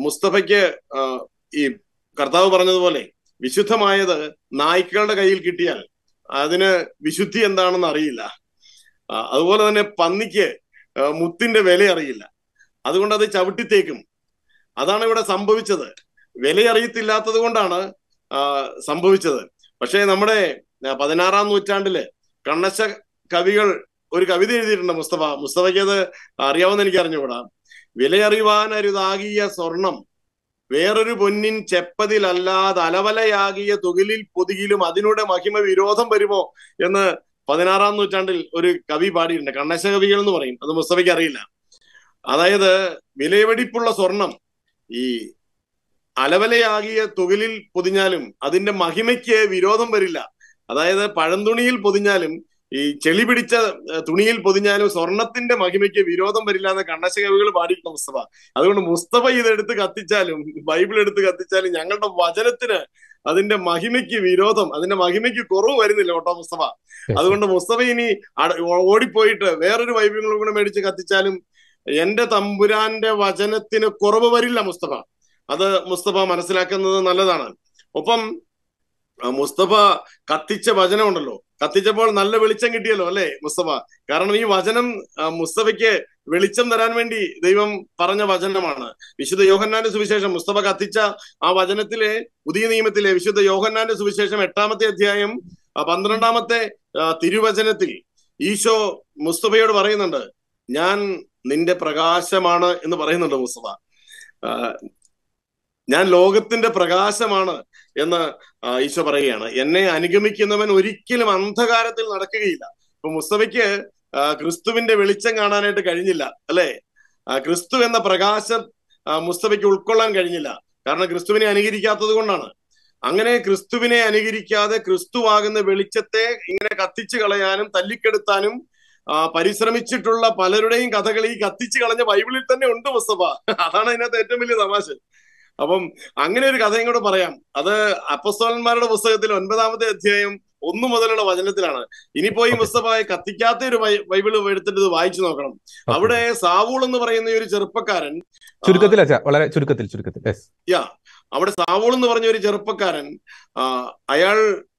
മുസ്തഫയ്ക്ക് ഈ കർത്താവ് പറഞ്ഞതുപോലെ വിശുദ്ധമായത് നായ്ക്കളുടെ കയ്യിൽ കിട്ടിയാൽ അതിന് വിശുദ്ധി എന്താണെന്ന് അറിയില്ല. അതുപോലെ തന്നെ പന്നിക്ക് മുത്തിന്റെ വില അറിയില്ല, അതുകൊണ്ട് അത് ചവിട്ടിത്തേക്കും. അതാണ് ഇവിടെ സംഭവിച്ചത്. വില അറിയത്തില്ലാത്തത് കൊണ്ടാണ് സംഭവിച്ചത്. പക്ഷേ നമ്മുടെ 16-ാം നൂറ്റാണ്ടില് കണ്ണശ കവികൾ ഒരു കവിത എഴുതിയിട്ടുണ്ട്. മുസ്തഫയ്ക്ക് അത് അറിയാവുന്ന എനിക്ക് അറിഞ്ഞുകൂടാ. വിലയറിവാനരുതാകിയ സ്വർണം വേറൊരു പൊന്നിൻ ചെപ്പതിലല്ലാതെ അലവലയാകിയ തുകിലിൽ പൊതിയിലും അതിനൂടെ മഹിമ വിരോധം വരുമോ എന്ന് 16-ാം നൂറ്റാണ്ടിൽ ഒരു കവി പാടിയിട്ടുണ്ട്. കണ്ണശ കവികൾ എന്ന് പറയും. അത് മുസ്തഫയ്ക്ക് അറിയില്ല. അതായത് വിലവെടിപ്പുള്ള സ്വർണം ഈ അലവലയാകിയ തുകിലിൽ പൊതിഞ്ഞാലും അതിന്റെ മഹിമയ്ക്ക് വിരോധം വരില്ല. അതായത് പഴംതുണിയിൽ പൊതിഞ്ഞാലും ഈ ചെളി പിടിച്ച തുണിയിൽ പൊതിഞ്ഞാലും സ്വർണത്തിന്റെ മഹിമയ്ക്ക് വിരോധം വരില്ല എന്ന് കണ്ണശ കവികൾ പാടിയിട്ടുള്ള മുസ്തഫ. അതുകൊണ്ട് മുസ്തഫ ഇതെടുത്ത് കത്തിച്ചാലും ബൈബിൾ എടുത്ത് കത്തിച്ചാലും ഞങ്ങളുടെ വചനത്തിന് അതിന്റെ മഹിമയ്ക്ക് വിരോധം, അതിന്റെ മഹിമയ്ക്ക് കുറവ് വരുന്നില്ല കേട്ടോ മുസ്തഫ. അതുകൊണ്ട് മുസ്തഫ ഇനി ഓടിപ്പോയിട്ട് വേറൊരു ബൈബിളും കൂടെ മേടിച്ച് കത്തിച്ചാലും എന്റെ തമ്പുരാന്റെ വചനത്തിന് കുറവ് വരില്ല മുസ്തഫ. അത് മുസ്തഫ മനസ്സിലാക്കുന്നത് നല്ലതാണ്. ഒപ്പം മുസ്തഫ കത്തിച്ച വചനമുണ്ടല്ലോ, കത്തിച്ചപ്പോൾ നല്ല വെളിച്ചം കിട്ടിയല്ലോ അല്ലെ മുസ്തഫ. കാരണം ഈ വചനം മുസ്തഫയ്ക്ക് വെളിച്ചം തരാൻ വേണ്ടി ദൈവം പറഞ്ഞ വചനമാണ്. വിശുദ്ധ യോഹന്നാന്റെ സുവിശേഷം മുസ്തഫ കത്തിച്ച ആ വചനത്തിലെ പുതിയ നിയമത്തിലെ വിശുദ്ധ യോഹന്നാന്റെ സുവിശേഷം 8-ാമത്തെ അധ്യായം 12-ാമത്തെ തിരുവചനത്തിൽ ഈശോ മുസ്തഫയോട് പറയുന്നുണ്ട്, ഞാൻ നിന്റെ പ്രകാശമാണ് എന്ന് പറയുന്നുണ്ട് മുസ്തഫ. ഞാൻ ലോകത്തിന്റെ പ്രകാശമാണ് എന്ന് ഈശോ പറയുകയാണ്. എന്നെ അനുഗമിക്കുന്നവൻ ഒരിക്കലും അന്ധകാരത്തിൽ നടക്കുകയില്ല. ഇപ്പൊ മുസ്തഫയ്ക്ക് ക്രിസ്തുവിന്റെ വെളിച്ചം കാണാനായിട്ട് കഴിഞ്ഞില്ല അല്ലെ. ക്രിസ്തു എന്ന പ്രകാശം മുസ്തഫയ്ക്ക് ഉൾക്കൊള്ളാൻ കഴിഞ്ഞില്ല. കാരണം ക്രിസ്തുവിനെ അനുകരിക്കാത്തത് കൊണ്ടാണ്. അങ്ങനെ ക്രിസ്തുവിനെ അനുകരിക്കാതെ ക്രിസ്തുവാകുന്ന വെളിച്ചത്തെ ഇങ്ങനെ കത്തിച്ചു കളയാനും തല്ലിക്കെടുത്താനും പരിശ്രമിച്ചിട്ടുള്ള പലരുടെയും കഥകൾ ഈ കത്തിച്ചു കളഞ്ഞ ബൈബിളിൽ തന്നെ ഉണ്ട് മുസ്തഫ. അതാണ് അതിനകത്ത് ഏറ്റവും വലിയ തമാശ. അപ്പം അങ്ങനെ ഒരു കഥയും കൂടെ പറയാം. അത് അപ്പോസ്തലന്മാരുടെ പുസ്തകത്തിൽ 9-ാമത്തെ അധ്യായം 1 മുതലുള്ള വചനത്തിലാണ്. ഇനിയിപ്പോ ഈ മുസ്തഫ കത്തിക്കാത്ത ഒരു ബൈബിള് എടുത്തിട്ട് ഇത് വായിച്ചു നോക്കണം. അവിടെ സാവൂൾ എന്ന് പറയുന്ന ഒരു ചെറുപ്പക്കാരൻ, വളരെ ചുരുക്കത്തിൽ അവിടെ സാവൂൾ എന്ന് പറഞ്ഞ ഒരു ചെറുപ്പക്കാരൻ, അയാൾ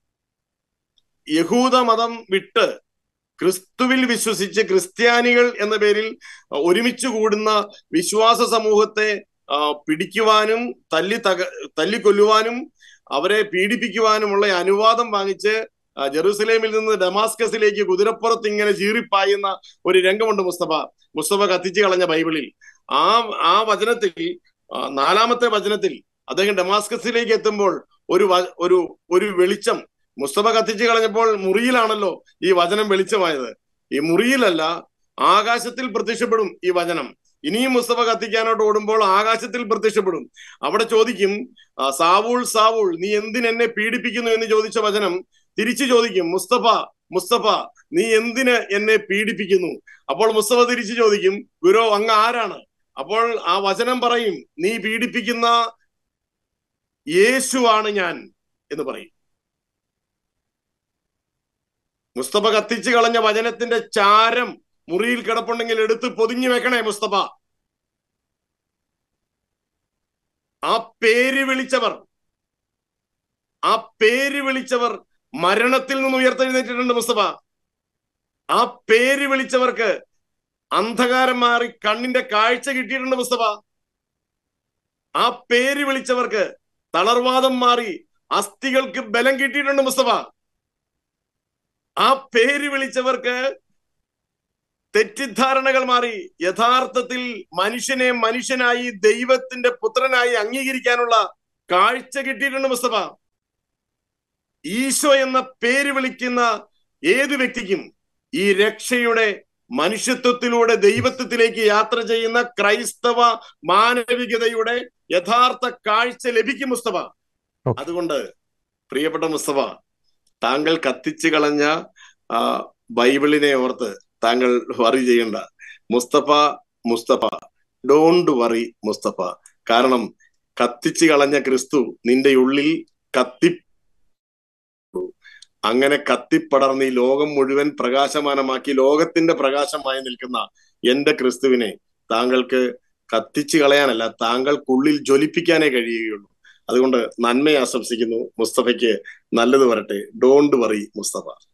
യഹൂദ മതം വിട്ട് ക്രിസ്തുവിൽ വിശ്വസിച്ച് ക്രിസ്ത്യാനികൾ എന്ന പേരിൽ ഒരുമിച്ച് കൂടുന്ന വിശ്വാസ സമൂഹത്തെ പിടിക്കുവാനും തല്ലിക്കൊല്ലുവാനും അവരെ പീഡിപ്പിക്കുവാനുമുള്ള അനുവാദം വാങ്ങിച്ച് ജെറൂസലേമിൽ നിന്ന് ഡമാസ്കസിലേക്ക് കുതിരപ്പുറത്ത് ഇങ്ങനെ ചീറിപ്പായുന്ന ഒരു രംഗമുണ്ട് മുസ്തഫ കത്തിച്ചു കളഞ്ഞ ബൈബിളിൽ. ആ വചനത്തിൽ 4-ാമത്തെ വചനത്തിൽ അദ്ദേഹം ഡമാസ്കസിലേക്ക് എത്തുമ്പോൾ ഒരു വെളിച്ചം, മുസ്തഫ കത്തിച്ചു കളഞ്ഞപ്പോൾ മുറിയിലാണല്ലോ ഈ വചനം വെളിച്ചമായത്. ഈ മുറിയിലല്ല, ആകാശത്തിൽ പ്രത്യക്ഷപ്പെടും ഈ വചനം. ഇനിയും മുസ്തഫ കത്തിക്കാനോട്ട് ഓടുമ്പോൾ ആകാശത്തിൽ പ്രത്യക്ഷപ്പെടും. അവിടെ ചോദിക്കും, സാവൂൾ സാവൂൾ നീ എന്തിനെന്നെ പീഡിപ്പിക്കുന്നു എന്ന് ചോദിച്ച വചനം തിരിച്ചു ചോദിക്കും, മുസ്തഫ നീ എന്തിന് എന്നെ പീഡിപ്പിക്കുന്നു? അപ്പോൾ മുസ്തഫ തിരിച്ചു ചോദിക്കും, ഗുരു അങ്ങ് ആരാണ്? അപ്പോൾ ആ വചനം പറയും, നീ പീഡിപ്പിക്കുന്ന യേശുവാണ് ഞാൻ എന്ന് പറയും. മുസ്തഫ കത്തിച്ചു കളഞ്ഞ വചനത്തിന്റെ ചാരം മുറിയിൽ കിടപ്പുണ്ടെങ്കിൽ എടുത്ത് പൊതിഞ്ഞു വെക്കണേ മുസ്തഫ. ആ പേര് വിളിച്ചവർ മരണത്തിൽ നിന്ന് ഉയർത്തെഴുന്നേറ്റിട്ടുണ്ട് മുസ്തഫ. ആ പേര് വിളിച്ചവർക്ക് അന്ധകാരം മാറി കണ്ണിന്റെ കാഴ്ച കിട്ടിയിട്ടുണ്ട് മുസ്തഫ. ആ പേര് വിളിച്ചവർക്ക് തളർവാദം മാറി അസ്ഥികൾക്ക് ബലം കിട്ടിയിട്ടുണ്ട് മുസ്തഫ. ആ പേര് വിളിച്ചവർക്ക് തെറ്റിദ്ധാരണകൾ മാറി യഥാർത്ഥത്തിൽ മനുഷ്യനെ മനുഷ്യനായി ദൈവത്തിന്റെ പുത്രനായി അംഗീകരിക്കാനുള്ള കാഴ്ച കിട്ടിയിട്ടുണ്ട് മുസ്തഫ. ഈശോ എന്ന പേര് വിളിക്കുന്ന ഏതു വ്യക്തിക്കും ഈ രക്ഷയുടെ മനുഷ്യത്വത്തിലൂടെ ദൈവത്വത്തിലേക്ക് യാത്ര ചെയ്യുന്ന ക്രൈസ്തവ മാനവികതയുടെ യഥാർത്ഥ കാഴ്ച ലഭിക്കും മുസ്തഫ. അതുകൊണ്ട് പ്രിയപ്പെട്ട മുസ്തഫ, താങ്കൾ കത്തിച്ചു കളഞ്ഞ ബൈബിളിനെ ഓർത്ത് താങ്കൾ വറി ചെയ്യണ്ട. Mustafa don't worry Mustafa. കാരണം കത്തിച്ചു കളഞ്ഞ ക്രിസ്തു നിന്റെ ഉള്ളിൽ അങ്ങനെ കത്തിപ്പടർന്ന് ഈ ലോകം മുഴുവൻ പ്രകാശമാനമാക്കി ലോകത്തിന്റെ പ്രകാശമായി നിൽക്കുന്ന എന്റെ ക്രിസ്തുവിനെ താങ്കൾക്ക് കത്തിച്ച് കളയാനല്ല, താങ്കൾക്കുള്ളിൽ ജ്വലിപ്പിക്കാനേ കഴിയുകയുള്ളൂ. അതുകൊണ്ട് നന്മയെ ആശംസിക്കുന്നു. മുസ്തഫയ്ക്ക് നല്ലത് വരട്ടെ. Don't worry Mustafa.